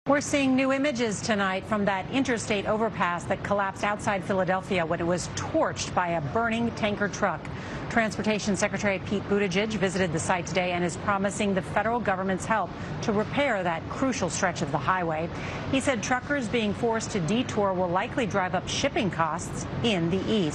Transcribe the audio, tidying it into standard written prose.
We're seeing new images tonight from that interstate overpass that collapsed outside Philadelphia when it was torched by a burning tanker truck. Transportation Secretary Pete Buttigieg visited the site today and is promising the federal government's help to repair that crucial stretch of the highway. He said truckers being forced to detour will likely drive up shipping costs in the east.